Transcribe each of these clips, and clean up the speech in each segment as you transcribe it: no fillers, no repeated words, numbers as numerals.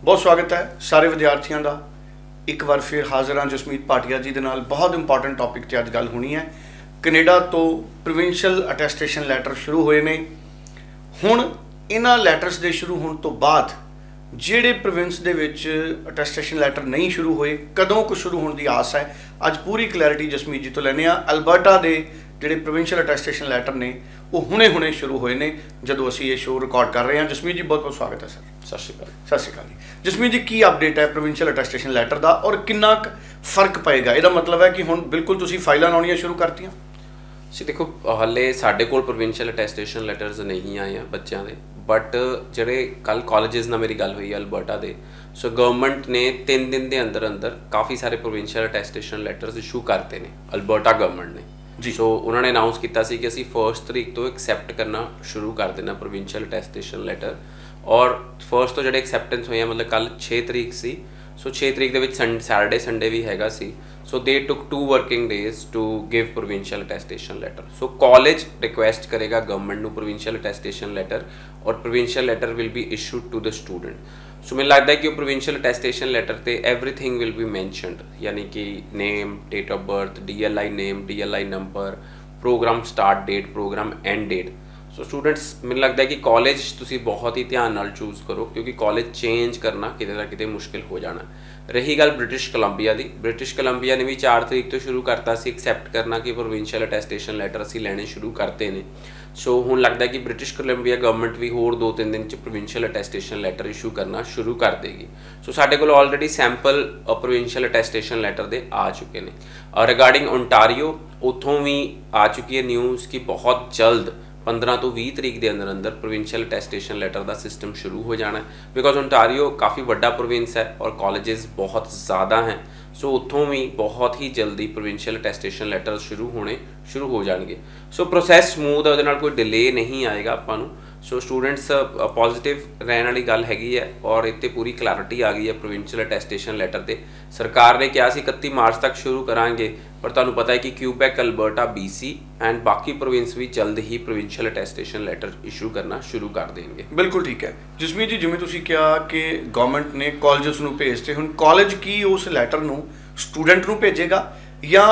बहुत स्वागत है सारे विद्यार्थियों का। एक बार फिर हाजिर हाँ जसमीत भाटिया जी के नाल। बहुत इंपॉर्टेंट टॉपिक ते अज गल होनी है। कनेडा तो प्रोविंशियल अटैसटेशन लैटर शुरू होए ने। हुण इन्हां लैटर्स के शुरू होने तो बाद ਜਿਹੜੇ प्रोविंस ਦੇ ਵਿੱਚ ਅਟੈਸਟੇਸ਼ਨ ਲੈਟਰ नहीं शुरू ਹੋਏ, ਕਦੋਂ ਕੁ शुरू होने की आस है, ਅੱਜ पूरी क्लैरिटी जसमीत जी तो लैने आ। ਅਲਬਰਟਾ ਦੇ ਜਿਹੜੇ प्रोविंशियल अटैसटेशन लैटर ने वो ਹੁਣੇ शुरू होए ने ਜਦੋਂ ਅਸੀਂ ਇਹ ਸ਼ੋਅ ਰਿਕਾਰਡ ਕਰ ਰਹੇ ਹਾਂ। ਜਸਮੀਤ ਜੀ बहुत बहुत स्वागत है सर। सत श्री अकाल। सत श्री अकाल जी। जसमीत जी की अपडेट है प्रोविंशियल अटैसटेशन लैटर का और कितना फर्क पएगा? ਇਹਦਾ मतलब है कि ਹੁਣ ਬਿਲਕੁਲ ਤੁਸੀਂ ਫਾਈਲਾਂ ਲਾਉਣੀਆਂ शुरू ਕਰਤੀਆਂ? जी देखो हाले साढ़े कोल प्रोविंशियल अटैसटेशन लैटर्स नहीं आए हैं बच्चों के, बट ਜਿਹੜੇ कल कॉलेजेस ਨਾਲ ਮੇਰੀ ਗੱਲ ਹੋਈ ਹੈ ਅਲਬਰਟਾ ਦੇ, ਸੋ ਗਵਰਨਮੈਂਟ ਨੇ 3 दिन के अंदर अंदर काफ़ी सारे प्रोविंशियल अटैसटेशन लैटर्स इशू करते हैं ਅਲਬਰਟਾ गवर्नमेंट ने जी। सो उन्होंने अनाउंस किया कि असी 1 तरीक तो एक्सैप्ट करना शुरू कर देना प्रोविंशियल अटैसटेशन लैटर। और फर्स्ट तो जो एक्सैप्टेंस हुए मतलब कल 6 तरीक सी, सो 6 तरीक के सैटरडे संडे भी हैगा सी। So they took 2 working days to give provincial attestation letter. So college request करेगा गवर्नमेंट नू प्रोविंशियल अटैसटेशन लैटर और provincial letter will be issued to the student. So मैंने लगता है कि प्रोविंशियल अटैसटेशन लैटर ते एवरीथिंग विल बी मैंशनड, यानी कि name, date of birth, DLI name, DLI number, programme start date, programme end date. So students मैंने लगता है कि कॉलेज तुसी बहुत ही ध्यान नाल चूज़ करो, क्योंकि कॉलेज चेंज करना किते ना किते मुश्किल हो जाना। रही गल ब्रिटिश कोलंबिया की, ब्रिटिश कोलंबिया ने भी 4 तरीक तो शुरू करता सी एक्सैप्ट करना कि प्रोविंशियल अटैसटेशन लैटर असी लैने शुरू करते हैं। सो हुण लगता है कि ब्रिटिश कोलंबिया गवर्नमेंट भी होर 2-3 दिन च प्रोविंशियल अटैसटेशन लैटर इशू करना शुरू कर देगी। सो साडे कोल already sample provincial attestation letter दे आ चुके हैं। रिगार्डिंग ओंटारियो उतों भी आ चुकी है न्यूज़ कि बहुत जल्द 15 तो 20 तरीक के अंदर अंदर प्रोविंशियल अटैसटेशन लैटर का सिस्टम शुरू हो जाना है, बिकॉज ओंटारियो काफ़ी बड़ा प्रोविंस है और कॉलेजेस बहुत ज़्यादा हैं। सो उत्थों भी बहुत ही जल्दी प्रोविंशियल अटैसटेशन लैटर शुरू हो जाएंगे। सो प्रोसैस स्मूथ है, उहदे नाल कोई डिले नहीं आएगा आपां नूं। सो स्टूडेंट्स पॉजिटिव रहने वाली गल हैगी है और इत्ते पूरी क्लैरिटी आ गई है प्रोविंशियल अटैसटेशन लैटर ते। सरकार ने कहा सी 31 मार्च तक शुरू करांगे, पर तुहानूं पता है कि क्यूबैक, अल्बर्टा, BC एंड बाकी प्रोविंस भी जल्द ही प्रोविंशियल अटैसटेशन लैटर इशू करना शुरू कर देंगे। बिल्कुल ठीक है जसमीत जी, जिवें तुसीं कहा कि गवर्नमेंट ने कॉलेजेस नूं भेजते, हुण कॉलेज की उस लैटर नूं स्टूडेंट नूं भेजेगा या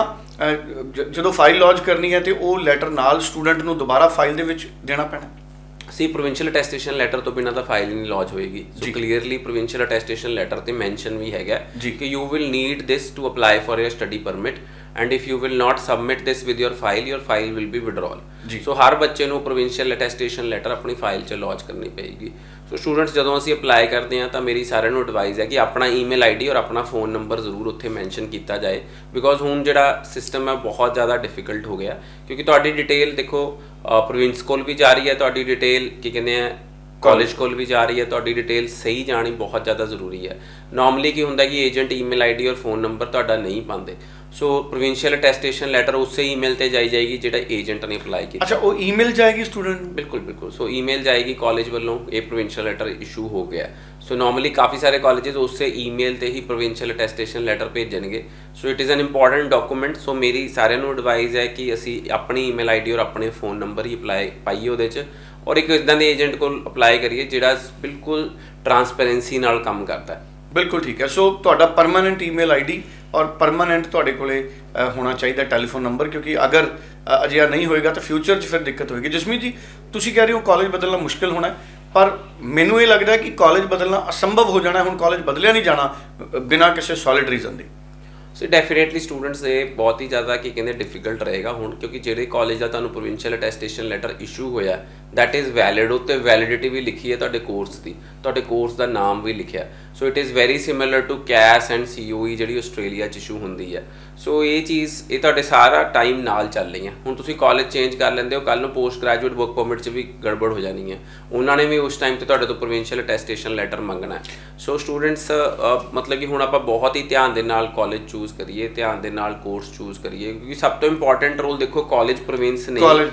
जदों फाइल लॉन्च करनी है तो वो लैटर नाल स्टूडेंट नूं दोबारा फाइल दे विच देना पैना? सी प्रोविंशियल अटैसटेशन लैटर तो बिना तो फाइल नहीं लॉन्च होएगी। So clearly provincial attestation letter ते मेंशन भी हैगा कि you will need this to apply for your study permit and if you will not submit this with your file will be withdrawal. So हर बच्चे को provincial attestation letter अपनी file च launch करनी पेगी। सो स्टूडेंट्स जदों असीं apply करते हैं तो मेरी सारिਆਂ ਨੂੰ एडवाइस है कि अपना ईमेल ID और अपना फ़ोन नंबर जरूर उत्थे मैंशन किया जाए, बिकॉज हुण जिहड़ा सिस्टम है बहुत ज़्यादा डिफिकल्ट हो गया, क्योंकि तुहाडी डिटेल देखो प्रोविंस कोल भी जा रही है, तुहाडी डिटेल की कहते हैं कॉलेज कोल भी जा रही है, तुहाडी डिटेल सही जानी बहुत ज़्यादा जरूरी है। नॉर्मली की हुंदा कि एजेंट ईमेल ID और फोन नंबर तुहाडा नहीं पाते। सो प्रोविंशियल अटैसटेशन लैटर उससे ईमेल ते जाएगी जिहड़ा एजेंट ने अप्लाई किया। अच्छा, वो ईमेल जाएगी स्टूडेंट? बिल्कुल। सो ईमेल जाएगी कॉलेज वालों, ये प्रोविंशियल लैटर इशू हो गया। सो नॉर्मली काफ़ी सारे कॉलेजेस उससे ईमेल ते ही प्रोविंशियल अटैसटेशन लैटर भेजणगे। So it is an important document. So मेरी सारिਆਂ ਨੂੰ एडवाइस है कि असी अपनी ईमेल ID और अपने फ़ोन नंबर ही अप्लाई पाइए ਉਹਦੇ 'ਚ, और एक इदां दे एजेंट को अप्लाई करिए जिहड़ा बिल्कुल ट्रांसपेरेंसी नाल काम करता है। बिल्कुल ठीक है। सो तुहाडा परमानेंट ईमेल ID और परमानेंट तुहाडे कोले होना चाहिए टैलीफोन नंबर, क्योंकि अगर अजिहा नहीं होएगा तो फ्यूचर च फिर दिक्कत होएगी। जसमीत जी, तुसीं कह रहे हो कॉलेज बदलना मुश्किल होना है, पर मैनूं ये लगता है कि कॉलेज बदलना असंभव हो जाना। हुण कॉलेज बदलिया नहीं जाना बिना किसी सॉलिड रीजन के। सो डेफिनेटली स्टूडेंट्स ये बहुत ही ज़्यादा कि कहते डिफिकल्ट रहेगा हुण, क्योंकि ਜਿਹੜੇ कॉलेज का तुहानूं प्रोविंशियल अटैसटेशन लैटर इशू होया दैट इज़ वैलिड, उत्ते वैलिडिटी भी लिखी है तुहाडे कोर्स की, तुहाडे कोर्स का नाम भी लिखिया। So it is very similar to CAS and COE जिहड़ी आस्ट्रेलिया इशू होंदी है। सो ये चीज़ ये तुहाडे सारा टाइम नाल चल रही है। हुण तुसीं कॉलेज चेंज कर लैंदे हो, कल नूं पोस्ट ग्रैजुएट वर्क परमिट च भी गड़बड़ हो जानी है, उन्होंने भी उस टाइम ते तुहाडे तो प्रोविंशियल अटैसटेशन लैटर मंगना है। सो स्टूडेंट्स मतलब कि हुण आपां बहुत ही ध्यान दे नाल कॉलेज चूज़ करिए, ध्यान दे नाल कोर्स चूज़ करिए, क्योंकि सब तो इंपॉर्टेंट रोल देखो कॉलेज प्रोविंस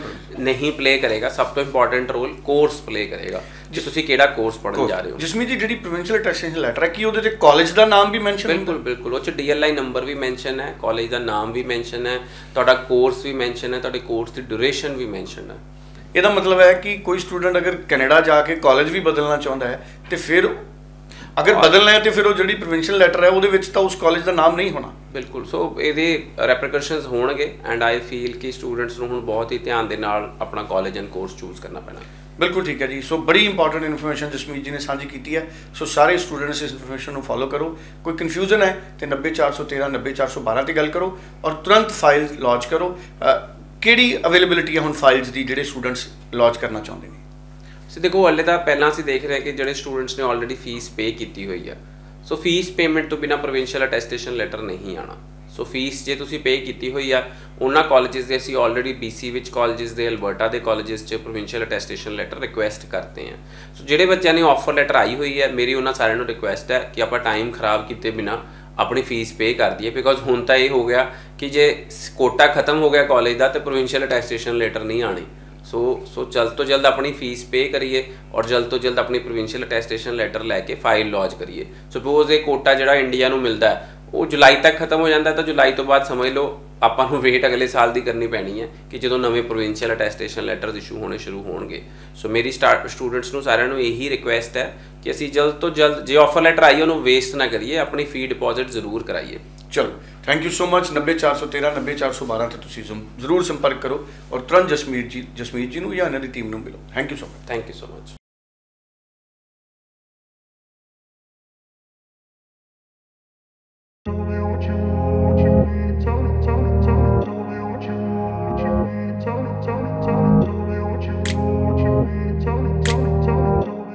नहीं प्ले करेगा, सब तो इंपॉर्टेंट रोल कोर्स प्ले करेगा जे तुसीं किहड़ा कोर्स पढ़न जा रहे हो। जसमीत जी, जिहड़ी प्रोविंशियल अटैसटेशन लैटर है कि ਉਹਦੇ ਤੇ कॉलेज का नाम भी मैंशन? बिल्कुल ਉਹ 'ਚ DLI नंबर भी मैंशन है, कॉलेज का नाम भी मैंशन है, तुहाडा कोर्स भी मैंशन है, तुहाडे कोर्स की ड्यूरेशन भी मैंशन है। ਇਹਦਾ मतलब है कि कोई स्टूडेंट अगर कनेडा जाके कॉलेज भी बदलना चाहता है तो फिर अगर बदलना है तो फिर वो जी प्रोविंशियल लैटर है वो तो उस कॉलेज का नाम नहीं होना। बिल्कुल। सो ये रैपरकशनस होणगे एंड आई फील कि स्टूडेंट्स ਨੂੰ ਹੁਣ बहुत ही ध्यान ਦੇ ਨਾਲ अपना कॉलेज एंड कोर्स चूज करना पैना। बिल्कुल ठीक है जी। सो बड़ी इंपॉर्टेंट इन्फॉर्मेशन जसमीत जी ने साझी की है। सो सारे स्टूडेंट्स इस इन्फॉर्मेशन को फॉलो करो। कोई कन्फ्यूजन है तो 90 413 90 412 की गल करो और तुरंत फाइल लॉन्च करो। किहड़ी अवेलेबिलिटी है हुण फाइल्स की जिहड़े स्टूडेंट्स लॉन्च करना चाहते हैं? सो देखो हले तो पहला असीं देख रहे हैं कि जिहड़े स्टूडेंट्स ने ऑलरेडी फीस पे की हुई है, सो फीस पेमेंट तो बिना प्रोविंशियल अटैस्टेशन लैटर नहीं आना। सो फीस जे तुसीं पे की हुई है उन्होंने कॉलेजेस दे असीं ऑलरेडी BC विच कॉलेजेस दे अल्बर्टा के कॉलेजेस च प्रोविंशियल अटैस्टेशन लैटर रिक्वेस्ट करते हैं। सो जिहड़े बच्चों ने ऑफर लैटर आई हुई है मेरी उन्होंने सारिਆਂ ਨੂੰ रिक्वेस्ट है कि आप टाइम खराब किए बिना अपनी फीस पे कर दिए, बिकॉज हुण तां ये हो गया कि जे कोटा खत्म हो गया कॉलेज का तो प्रोविंशियल अटैस्टेशन लैटर नहीं आनी। सो जल्द तो जल्द अपनी फीस पे करिए और जल्द तो जल्द अपनी प्रोविंशियल अटैस्टेशन लैटर लैके फाइल लॉन्च करिए। सपोज ये कोटा जो इंडिया में मिलता है वो जुलाई तक खत्म हो जाता है तो जुलाई तो बाद समझ लो ਆਪਾਂ ਨੂੰ ਵੇਟ अगले साल की करनी पैनी है कि जो नवे प्रोविंशियल अटैस्टेशन लैटर्स इशू होने शुरू होंगे। सो मेरी स्टूडेंट्स ਨੂੰ ਸਾਰਿਆਂ ਨੂੰ यही रिक्वेस्ट है कि असी जल्द तो जल्द जो ऑफर लैटर आई उन्होंने वेस्ट ना करिए, अपनी फी डिपॉजिट जरूर कराइए। चलो थैंक यू सो मच। 90 413 90 412 ਤੇ ਤੁਸੀਂ ਜ਼ਰੂਰ ਸੰਪਰਕ ਕਰੋ और तुरंत जसमीत जी ਨੂੰ ਜਾਂ ਇਹਨਾਂ ਦੀ ਟੀਮ ਨੂੰ ਮਿਲੋ। Thank you so much. Thank you so much.